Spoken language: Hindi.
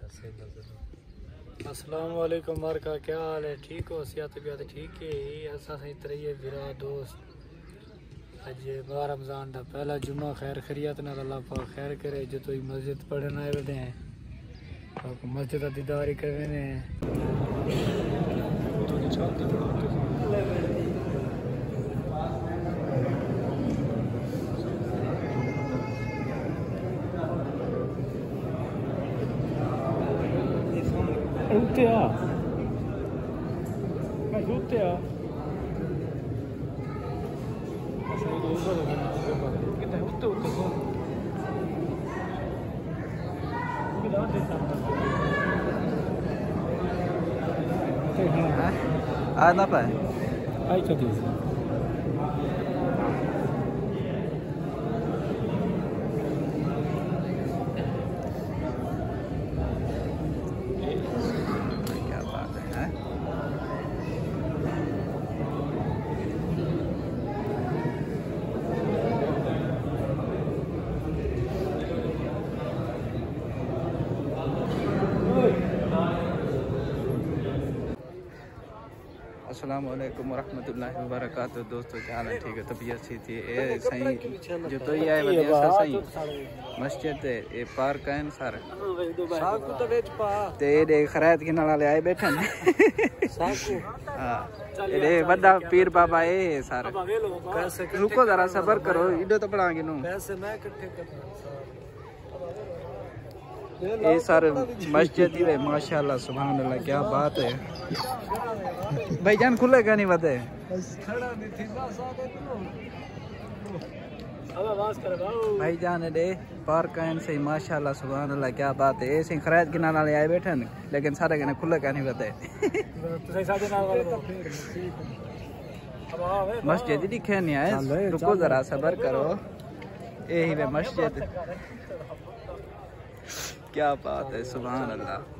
अस्सलाम वालेकुम मारका, क्या हाल है? ठीक हो? सेहत तबीयत ठीक है? असा सही तरह बिरा दोस्त अज माह रमज़ान का पहला जुम्मा खैर खैरियत नाल अल्लाह पाक खैर करे। जो तो मस्जिद पढ़ने आए बैठे हैं, मस्जिद का दीदार ही कर रहे हैं। Ute ja. Kaj ute ja. Ada apa? Ai tadi. अस्सलाम वालेकुम वरहमतुल्लाहि वबरकातुहू। दोस्तों क्या हाल है? ठीक है, तबीयत सी थी ए सही जो तो ही आए बढ़िया सा सही मस्जिद है ए पार्क है सर साकू तो वेच पा ते दे खैरात के नाल आए बैठे ने साकू। हां ए बड़ा पीर बाबा ए सर रुको जरा सब्र करो इडो तो पढ़ांगे नु पैसे मैं इकट्ठे करना ये सर मस्जिद ही है माशाल्लाह सुभान अल्लाह क्या बात है। भाईजान खुलेगा नहीं बते भाईजान दे पार्क से माशाल्लाह सुभान अल्लाह क्या बात है। ऐसे खैरात के नाल आए बैठे लेकिन सारे कहने खुलेगा नहीं बते मस्जिद दिखे नहीं आए रुको जरा सब्र करो यही वे मस्जिद क्या बात है सुभान अल्लाह।